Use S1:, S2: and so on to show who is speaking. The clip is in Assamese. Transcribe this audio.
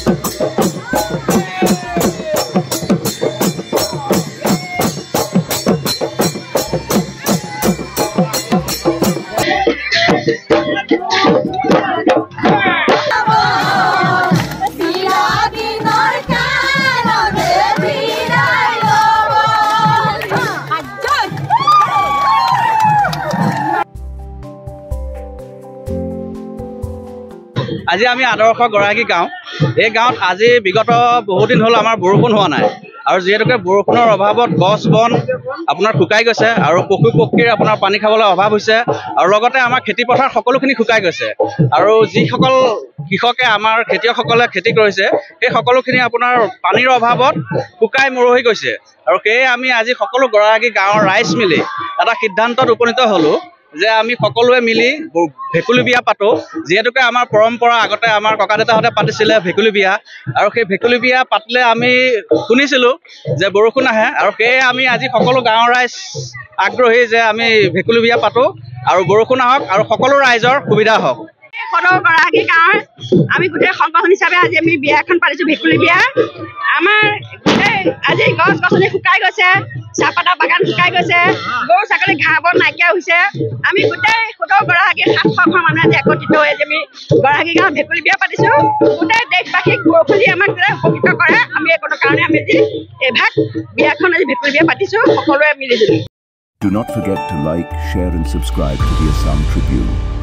S1: আজি আমি আদৰ্শ গৰাকী গাঁও এই গাঁৱত আজি বিগত বহু দিন হ'ল আমাৰ বৰষুণ হোৱা নাই আৰু যিহেতুকে বৰষুণৰ অভাৱত গছ বন আপোনাৰ শুকাই গৈছে আৰু পশু পক্ষীৰ আপোনাৰ পানী খাবলৈ অভাৱ হৈছে আৰু লগতে আমাৰ খেতি পথাৰ সকলোখিনি শুকাই গৈছে আৰু যিসকল কৃষকে আমাৰ খেতিয়কসকলে খেতি কৰিছে সেই সকলোখিনি আপোনাৰ পানীৰ অভাৱত শুকাই মৰহি গৈছে আৰু সেয়ে আমি আজি সকলো গৰাকী গাঁৱৰ ৰাইজ মিলি এটা সিদ্ধান্তত উপনীত হ'লো যে আমি সকলোৱে মিলি ভেকুলী বিয়া পাতোঁ যিহেতুকে আমাৰ পৰম্পৰা আগতে আমাৰ ককা দেউতাহঁতে পাতিছিলে ভেকুলী বিয়া আৰু সেই ভেকুলী বিয়া পাতিলে আমি শুনিছিলোঁ যে বৰষুণ আহে আৰু সেয়ে আমি আজি সকলো গাঁৱৰ ৰাইজ আগ্ৰহী যে আমি ভেকুলী বিয়া পাতোঁ আৰু বৰষুণ আহক আৰু সকলো ৰাইজৰ সুবিধা হওক।
S2: সকলো গৰাকী গাঁৱৰ আমি গোটেই সংগঠন হিচাপে আজি আমি বিয়া এখন পাতিছোঁ ভেকুলী বিয়া। আমাৰ গোটেই আজি গছ গছনি শুকাই গৈছে, চাহপাতৰ বাগান শুকাই গৈছে, গৰু ছাগলী ঘাঁহ বন নাইকিয়া হৈছে। আমি গোটেই 17 গৰাকী 700 ঘৰ মানুহ আজি একত্ৰিত হৈ আজি আমি গৰাকী গাঁৱত ভেকুলী বিয়া পাতিছোঁ। গোটেই দেশবাসীক বৰষুণি আমাক উপকৃত কৰে। আমি এই কাৰণে আমি আজি এভাগ বিয়াখন আজি ভেকুলী বিয়া পাতিছোঁ সকলোৱে মিলি জুলি।
S3: Do not forget to like, share and subscribe to the Assam Tribune.